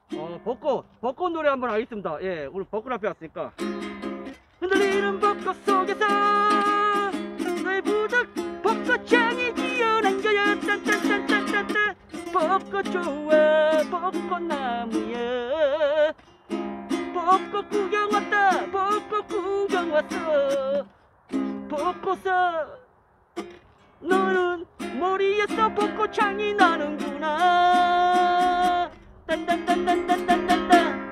벚꽃 노래 한번 하겠습니다. 예, 우리 벚꽃 앞에 왔으니까. 흔들리는 벚꽃 속에서 너의 부적 벚꽃향이 지어낸 거야. 딴딴딴딴딴딴 벚꽃 좋아 벚꽃나무야. 벚꽃 구경 왔다 벚꽃 구경 왔어. 벚꽃아 너는 머리에서 벚꽃향이 나는구나. 딴딴딴딴딴딴딴.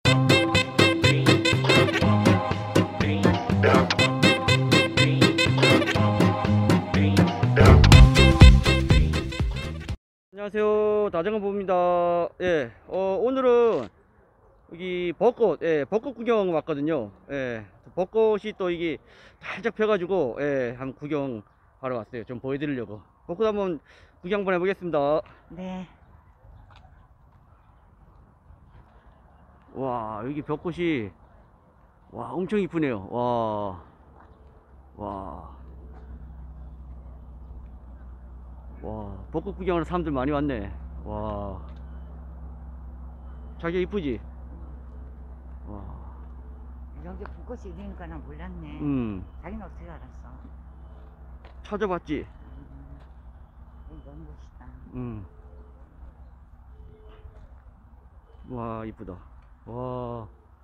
안녕하세요, 다정한 부부입니다. 예, 오늘은 여기 벚꽃, 벚꽃 구경 왔거든요. 예, 벚꽃이 또 이게 살짝 펴가지고, 한번 구경하러 왔어요. 좀 보여드리려고. 벚꽃 한번 구경 한번 해보겠습니다. 네. 와, 여기 벚꽃이, 와, 엄청 이쁘네요. 와, 벚꽃 구경하러 사람들 많이 왔네. 와, 자기가 이쁘지? 와, 여기 벚꽃이 있는 거는 몰랐네. 자기는 어떻게 알았어? 찾아봤지? 여기 너무 멋있다. 와, 이쁘다. 와,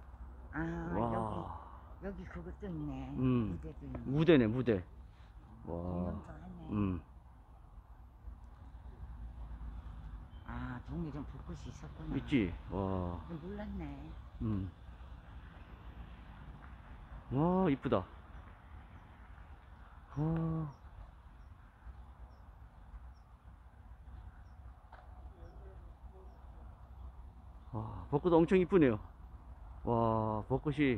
아, 여기 그것도 있네. 무대도 있네. 무대네, 무대. 와, 공연도 하네. 아, 동네에 벚꽃이 있었구나. 있지? 와, 몰랐네. 와, 이쁘다. 와, 벚꽃 엄청 이쁘네요. 와, 벚꽃이,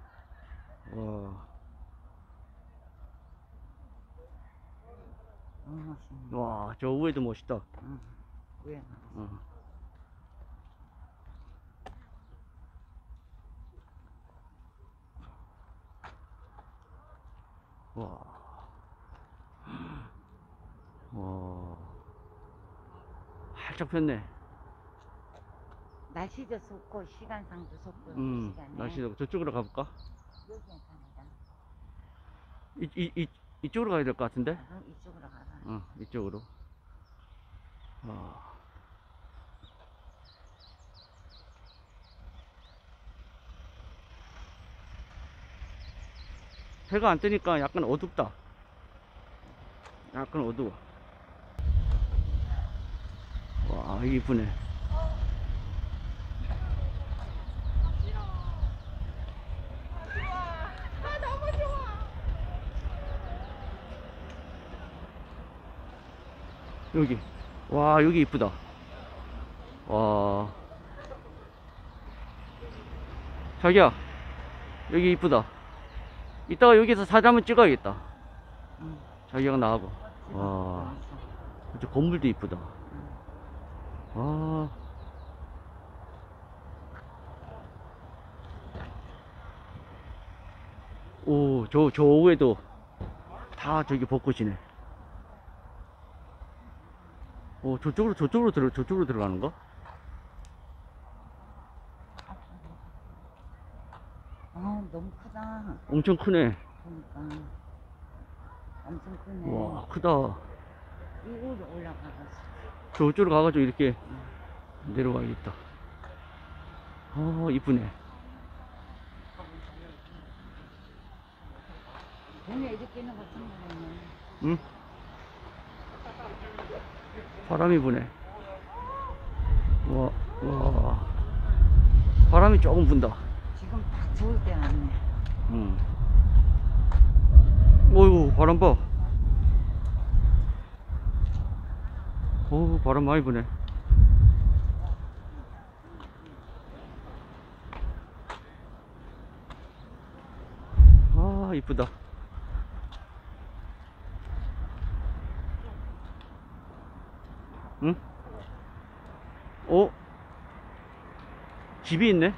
너무 멋있네. 와, 저 위에도 멋있다. 왜? 와, 활짝 폈네. 날씨도 좋고 시간상도 좋고 시간에. 날씨도 저쪽으로 가볼까? 여기 괜찮다. 이쪽으로 가야 될 것 같은데? 그럼 이쪽으로 가봐. 이쪽으로. 해가 안 뜨니까 약간 어둡다. 약간 어두워. 와, 이쁘네. 여기. 와, 여기 이쁘다. 와. 자기야, 여기 이쁘다. 이따가 여기서 사진 한번 찍어야겠다. 자기가 나하고. 와, 저 건물도 이쁘다. 와. 오, 저 위에도 다 저기 벚꽃이네. 오, 저쪽으로 들어가는가? 너무 크다. 엄청 크네. 그러니까 엄청 크네. 와, 크다. 이거로 올라가봤어. 저쪽으로 가가지고 이렇게 내려가야겠다. 이쁘네. 동네 이렇게는 같은 거네. 응? 바람이 부네. 와, 바람이 조금 분다. 지금 딱 좋을 때 왔네. 어이구, 바람 봐. 바람 많이 부네. 이쁘다. 응? 집이 있네?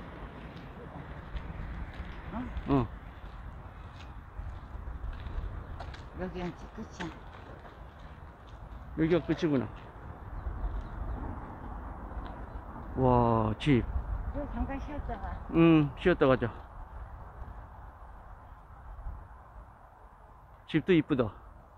여기가 끝이야. 여기가 끝이구나. 와, 집. 저 잠깐 쉬었다가. 쉬었다 가자. 집도 이쁘다.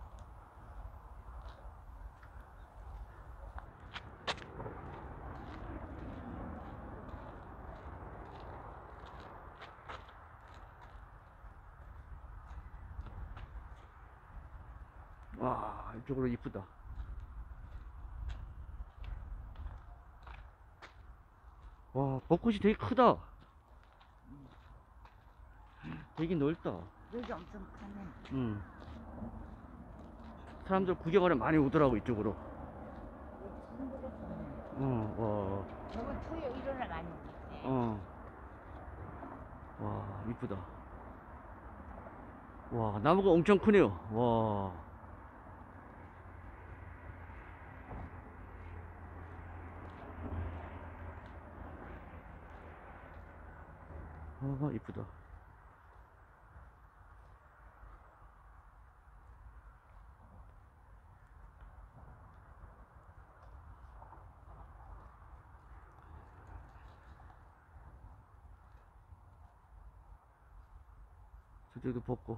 와, 이쪽으로 이쁘다. 와, 벚꽃이 되게 크다. 되게 넓다. 여기 엄청 크네. 사람들 구경하러 많이 오더라고, 이쪽으로. 친구들 좋네. 와, 저번 초에 일요일날 많이 오겠지. 와, 이쁘다. 와, 나무가 엄청 크네요. 와. 이쁘다. 저쪽도 벚꽃.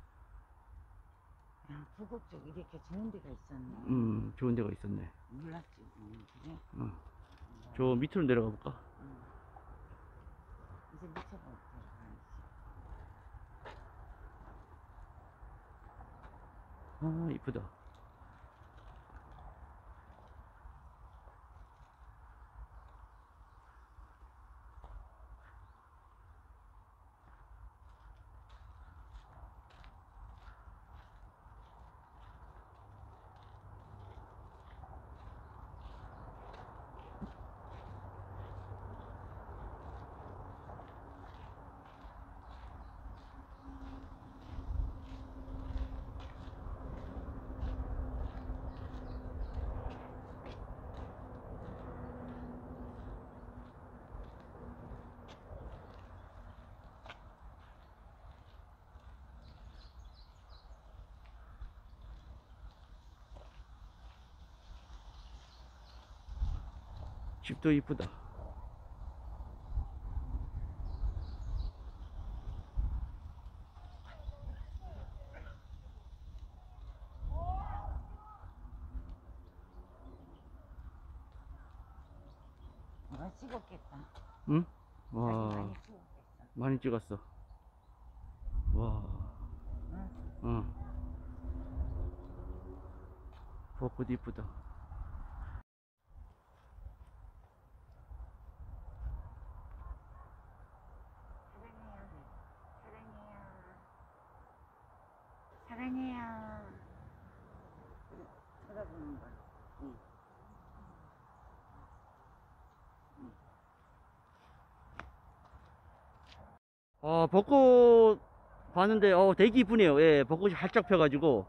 야, 부곡 쪽 이렇게 좋은 데가 있었네. 좋은 데가 있었네. 몰랐지. 그래? 저 밑으로 내려가 볼까? 이제 미쳐볼게. 이쁘다. 집도 이쁘다. 찍었겠다. 응? 사진 와, 많이 찍었겠어. 많이 찍었어. 와, 응? 벚꽃 이쁘다. 사랑해요. 쳐다보는 거야. 벚꽃 봤는데, 되게 이쁘네요. 예, 벚꽃이 활짝 펴가지고,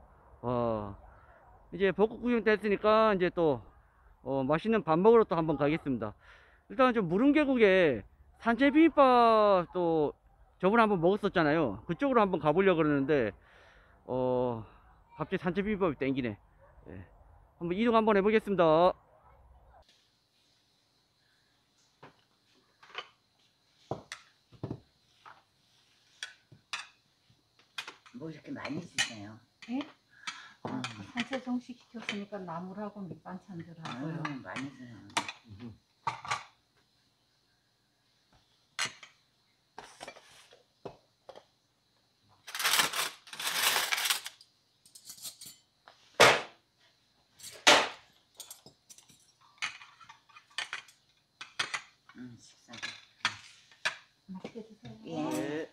이제 벚꽃 구경 됐으니까, 이제 또, 맛있는 밥 먹으러 또 한번 가겠습니다. 일단 좀 무릉계곡에 산채 비빔밥 또 저번에 한번 먹었었잖아요. 그쪽으로 한번 가보려고 그러는데, 갑자기 산채 비빔밥이 땡기네. 예, 한번 이동 한번 해보겠습니다. 뭐 이렇게 많이 주세요? 예? 산채 정식 시켰으니까 나물하고 밑반찬들하고요. 많이 주세요. 식사도. 맛있게 드세요. 예. 네.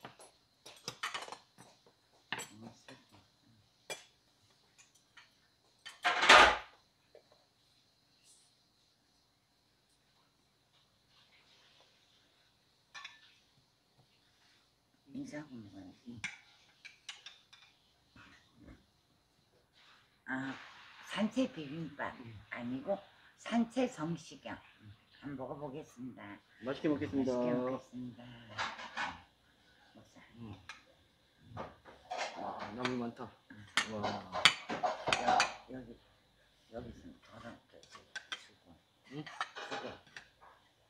인사하고 먹어야지. 산채 비빔밥 아니고 산채 성시경 한번 먹어보겠습니다. 맛있게 먹겠습니다. 맛있게 먹겠습니다. 먹자. 나물 많다. 와. 여기 좀 덜어놓게 주고. 응? 주고.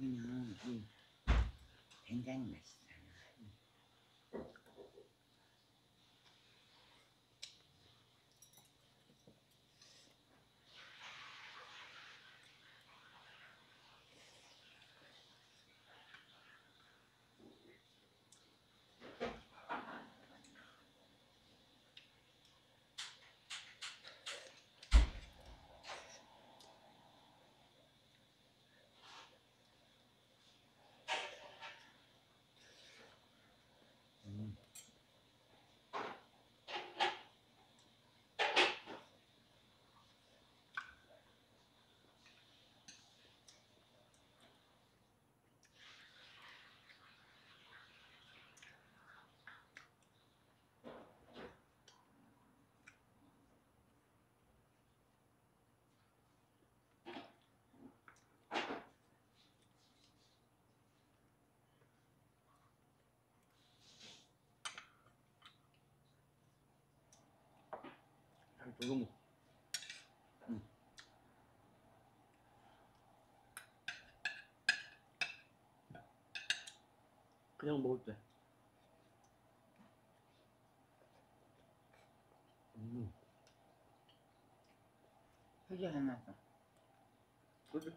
먹으면 이 된장이 맛있어. 조금 그냥 먹을 때. 휴지 하나 더. 그지?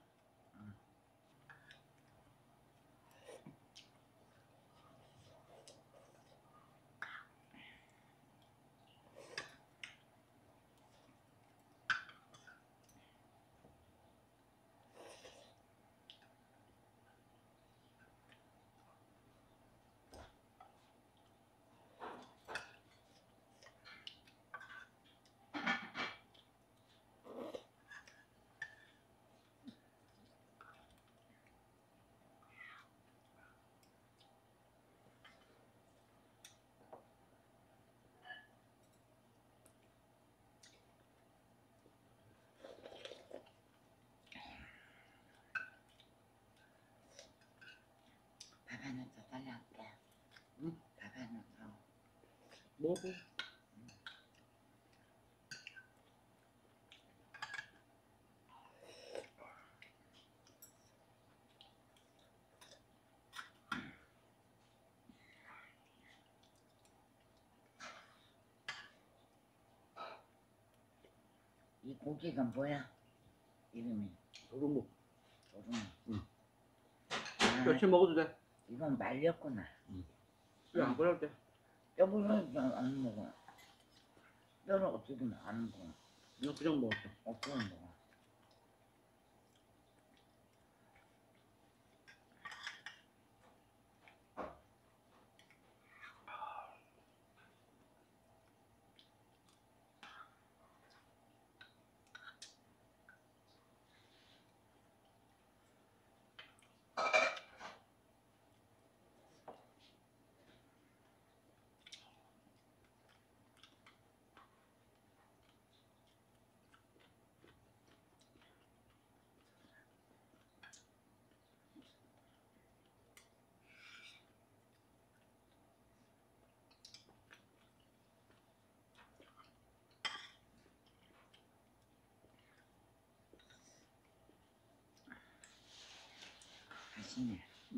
밥 하나 더 달라할게. 응? 밥 하나 더. 먹어. 이 고기가 뭐야? 이름이 도루묵. 조름. 응. 아, 멸치 먹어도 돼. 이건 말렸구나. 안 그럴 때. 뼈부분은 안 먹어. 뼈는 어떻게 안 먹어. 그냥 먹었어. 어떻게 먹어. 맛있네.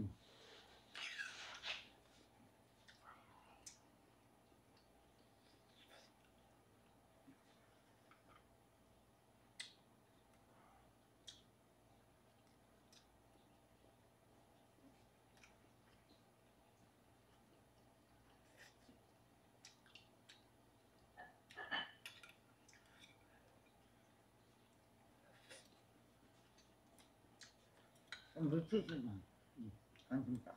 물티슈는 완전 딱.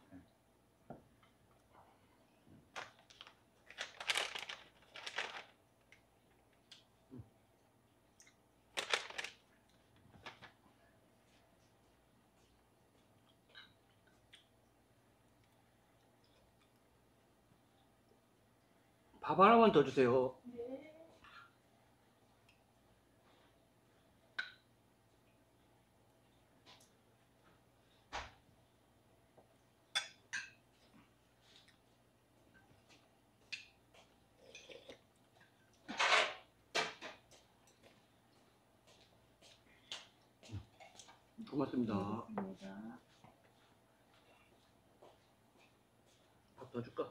밥 하나만 더 주세요. 고맙습니다. 알겠습니다. 더 줄까?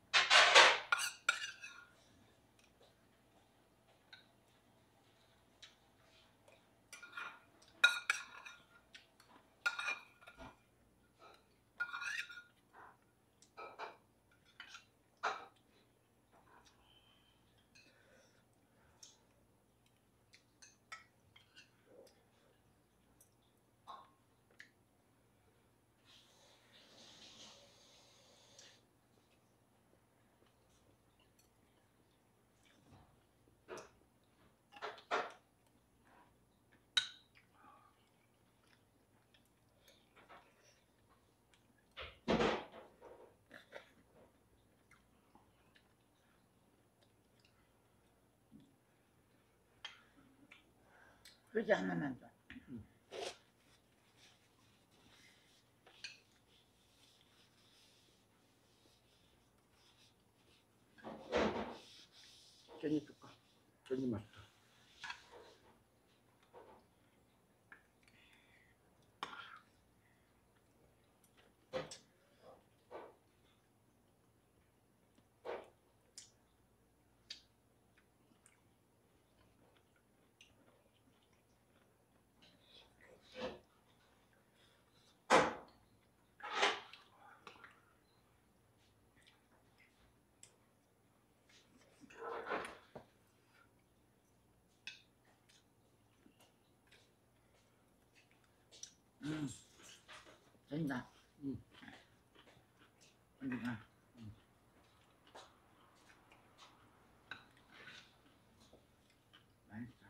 그러지 하나만 더. 깻잎 줄까? 깻잎 맛있다. 된다. 어디가? 맛있어.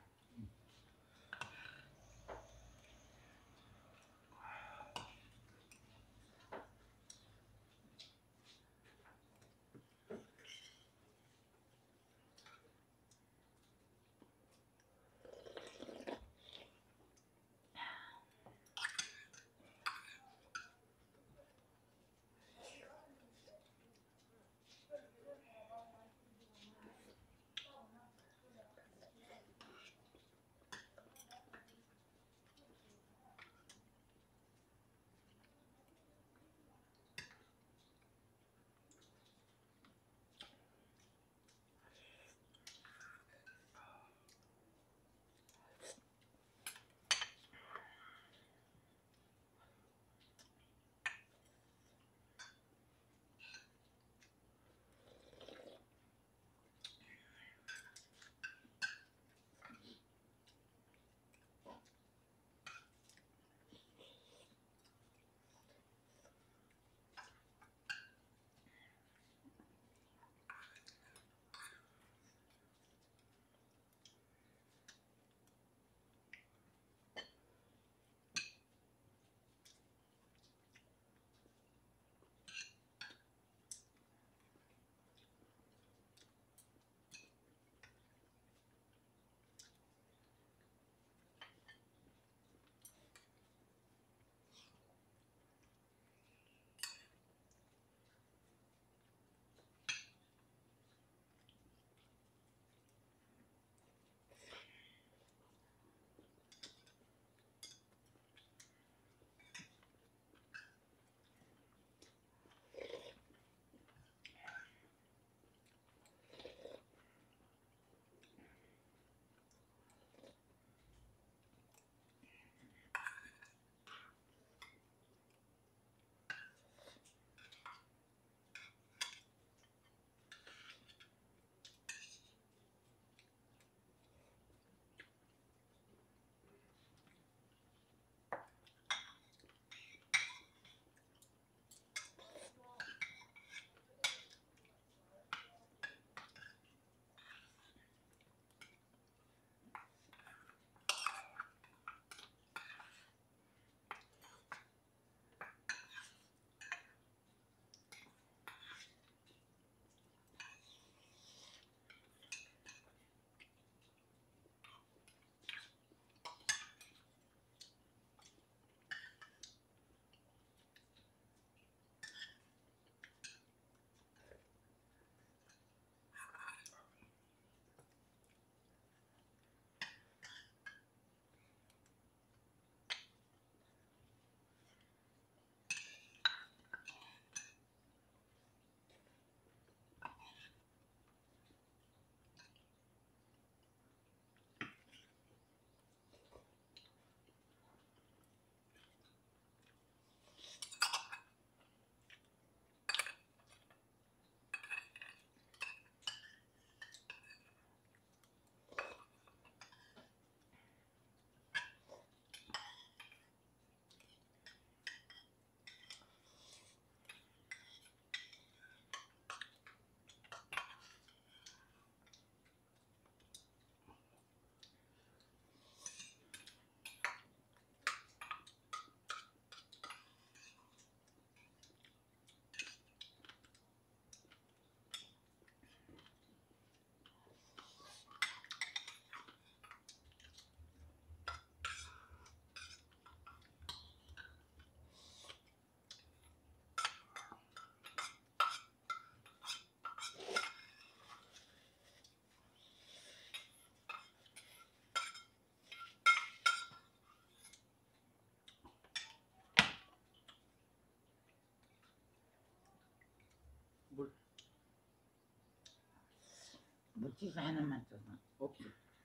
물티슈 하나만 줘서. 없어.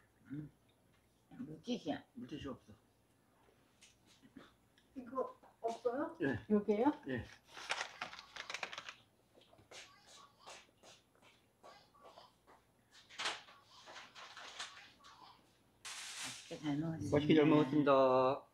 물티슈야. 물티슈 없어. 이거 없어요? 예. 요게요? 예. 맛있게 잘 먹었습니다. 맛있게 잘 먹었습니다.